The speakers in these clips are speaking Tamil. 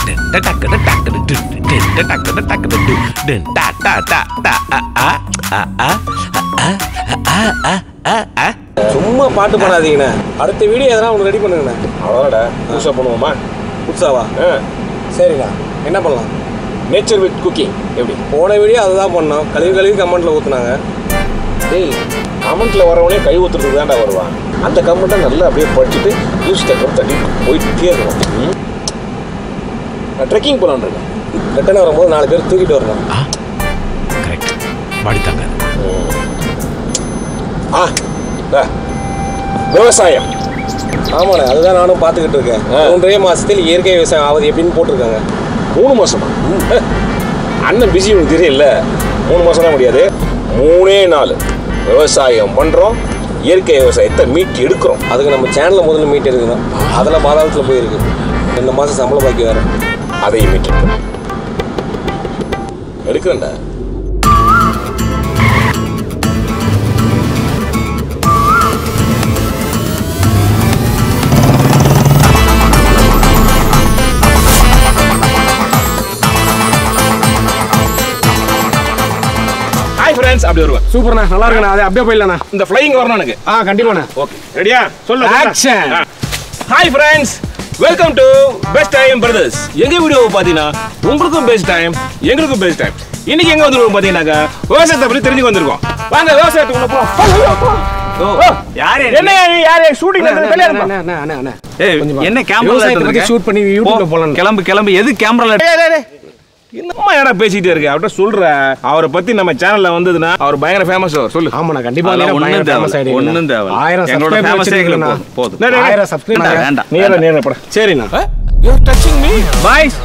சும்மா பாட்டு பண்ணாதீங்கண்ணே. அடுத்த வீடியோ எதனா ஒன்று ரெடி பண்ணுங்கண்ணே. அவ்வளோடா புதுசாக பண்ணுவோமா? புதுசாவா? சரிண்ணா. என்ன பண்ணலாம்? நேச்சர் வித் குக்கிங் எப்படி? போன வீடியோ அதுதான் பண்ணோம். கழுவி கமெண்ட்டில் ஊற்றுனாங்க. டேய், கமெண்ட்டில் வரவனே கை ஊற்றுறதுக்கு தான்டா வருவான். அந்த கமெண்ட்டை நல்லா அப்படியே படிச்சுட்டு நியூஸ் பேப்பர் தட்டி போயிட்டே இருக்கணும். நான் ட்ரெக்கிங் போகலான்னு இருக்கேன். ரிட்டர்ன் வரும்போது 4 பேர் தூக்கிட்டு வரணும். கரெக்ட். பாடித்தாங்க. விவசாயம். ஆமாண்ணே, அதுதான் நானும் பார்த்துக்கிட்டு இருக்கேன். 3 மாதத்தில் இயற்கை விவசாயம் ஆகுது எப்படின்னு போட்டிருக்காங்க. 3 மாதமா? அண்ணன் பிஸி உனக்கு தெரியல. 3 மாதம் தான் முடியாது. 3 நாள் விவசாயம் பண்ணுறோம். இயற்கை விவசாயத்தை மீட்டு எடுக்கிறோம். அதுக்கு நம்ம சேனலில் முதல்ல மீட் எடுக்கணும். அதில் பாதாளத்தில் போயிருக்கு. 2 மாதம் சம்பளம் பாக்கி வேறு. அதையும் மீட்டு எடுக்கிறேன்டா. ஹாய் ஃப்ரெண்ட்ஸ், அப்படி வருவேன். சூப்பர்ண்ணா, நல்லா இருக்குண்ணா. அது அப்படியே போயிடலாண்ணா. இந்த ஃப்ளையிங் வரணும் எனக்கு. கண்டிப்பாண்ணா. ஓகே, ரெடியா? சொல்லு. Action. Hi friends, welcome to best time brothers. எங்க வீடியோவை பார்த்தீங்கன்னா உங்களுக்கும் பெஸ்ட் டைம், எங்களுக்கும் பெஸ்ட் டைம். இன்னைக்கு எங்க வந்துருக்கோம் பார்த்தீங்கன்னாக்கா விவசாயத்தை பற்றி தெரிஞ்சுக்க வந்திருக்கோம். வாங்க விவசாயத்துக்குள்ள போலாம். என்ன ஷூட்டிங் என்ன கேமரா ஷூட் பண்ணி யூடியூப்ல போலாம். கிளம்பு எது கேமரால என்னம்மா யாரா பேசிட்டே இருக்கு? அவர்கிட்ட சொல்ற. அவரை பத்தி நம்ம சேனல்ல வந்ததுன்னா அவர் பயங்கர ஃபேமஸ். அவர் சொல்லு. ஆமாண்ணா, கண்டிப்பா. ஒன்னும் தேவை 1000 போதும். 1000 சப்ஸ்கிரைபர் வேண்டாம். நேரா போட. சரிண்ணா. You are touching me boys.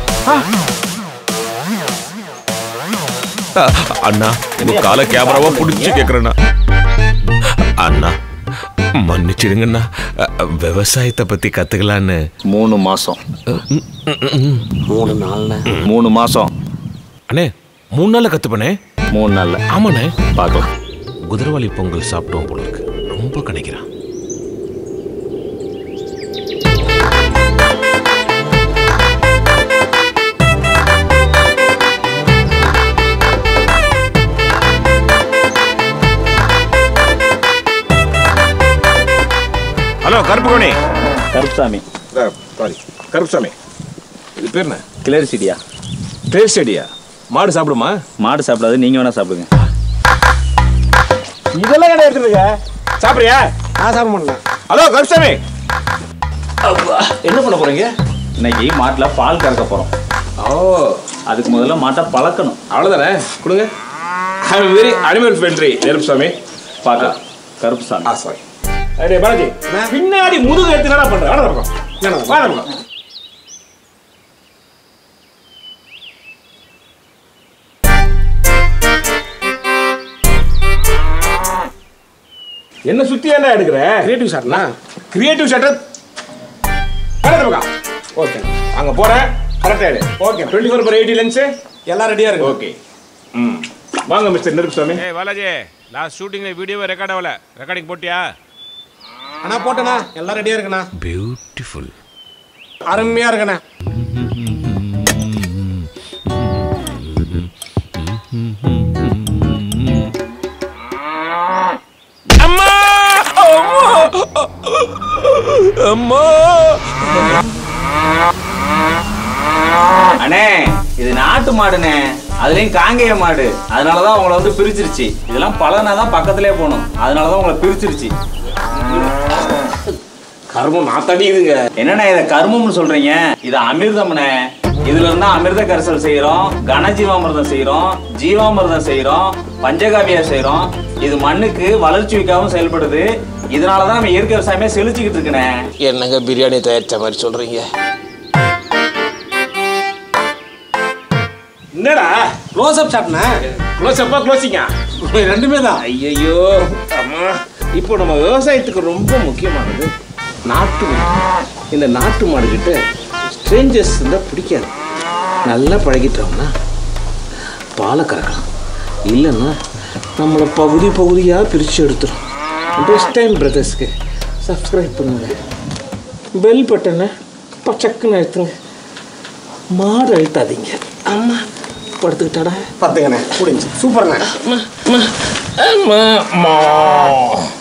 அண்ணா, உங்க கால கேமராவா புடிச்சு கேக்குறேன்னா. அண்ணா மன்னிச்சிடுங்கண்ணா, விவசாயத்தை பத்தி கத்துக்கலான்னு 3 மாசம் 3 நாள்ண்ணே. 3 மாசம் அண்ணே. 3 நாள்ல கத்துப்பனே. 3 நாள்ல. ஆமாண்ணே. பார்க்கலாம். குதிரவாளி பொங்கல் சாப்பிட்டோம் போல இருக்கு. ரொம்ப கணிக்கிறான். ஹலோ கருப்புகோணி. கருப்சாமி. சாரி, கருப்புசாமி. இது பேர் என்ன? கிளர் செடியா? டேஸ்ட் செடியா? மாடு சாப்பிடுமா? மாடு சாப்பிடாது, நீங்க வேணா சாப்பிடுங்க. இதெல்லாம் என்ன எடுத்துருக்க? சாப்பிடுறியா? சாப்பிட மாட்டேன். ஹலோ கருப்புசாமி, என்ன பண்ண போறீங்க? இன்னைக்கு மாட்டுல பால் கறக்க போறோம். அதுக்கு முதல்ல மாட்டை பழக்கணும். அவ்வளவுதானே? கொடுங்க. I am very animal friendly Karuppusamy. பார்க்கலாம். கருப்சாமி. சாரி. அடே பாலாஜி, பின்னாடி முதுகு எடுத்து என்ன பண்ற? வாடா பக்கம். வாடா பக்கம். என்ன சுத்தி என்ன எடுக்கிற? கிரியேட்டிவ் ஷாட்ண்ணா. Creative shot. வாடா பக்கம். ஓகே, அங்க போறேன். கரெக்டா எடு. ஓகே, 24/80 லென்ஸ் எல்லாம் ரெடியா இருக்கு. ஓகே. வாங்க மிஸ்டர் நெருப்புசாமி. ஏய் பாலாஜி, லாஸ்ட் ஷூட்டிங்ல வீடியோவே ரெக்கார்ட் ஆகல. ரெக்கார்டிங் போட்டியா? அண்ணா போட்டேண்ணா, எல்லாம் ரெடியா இருக்குண்ணா. பியூட்டிஃபுல். அருமையா இருக்குண்ணா. அம்மா அம்மா. அண்ணே, இது நாட்டு மாடுண்ணே. அதுலயும் காங்கேய மாடு. அதனாலதான் உங்களை வந்து பிரிச்சிருச்சு. இதெல்லாம் பழனாதான் பக்கத்திலே போகணும். அதனாலதான் உங்களை பிரிச்சிருச்சு. கர்மம் நாத்தாடிக்குதுங்க. என்னண்ணே இதை கர்மம்னு சொல்றீங்க? இது அமிர்தம்ண்ணே. இதுல இருந்தா அமிர்த கரைசல் செய்யறோம், கனஜீவாமிர்தம் செய்யறோம், ஜீவாமிர்தம் செய்யறோம், பஞ்சகாவியா செய்யறோம். இது மண்ணுக்கு வளர்ச்சி வைக்காம செயல்படுது. இதனாலதான் நம்ம இயற்கை விவசாயமே செழிச்சுக்கிட்டு இருக்குண்ணே. என்னங்க பிரியாணி தயாரிச்ச மாதிரி சொல்றீங்க? என்னடா க்ளோஸ் அப் ஷாட்ண்ணா. க்ளோஸ் அப்பா க்ளோசிங்கா? ரெண்டுமே தான். ஐயோ அம்மா, இப்போ நம்ம விவசாயத்துக்கு ரொம்ப முக்கியமானது நாட்டு மாடு. இந்த நாட்டு மாடுகிட்ட ஸ்ட்ரேஞ்சர்ஸ் இருந்தால் பிடிக்காது. நல்லா பழகிட்டோம்னா பாலை கறக்கலாம். இல்லைன்னா நம்மளை பகுதியாக பிரித்து எடுத்துரும். பெஸ்ட் டைம் பிரதர்ஸ்க்கு சப்ஸ்கிரைப் பண்ணுங்க. பெல் பட்டனை பச்சக்குன்னு எடுத்துருங்க. மாடு அழுத்தாதீங்க. அம்மா படுத்துக்கிட்டாடா. பார்த்துக்கண்ணே முடிஞ்சு. சூப்பர்ண்ணே. அம்மா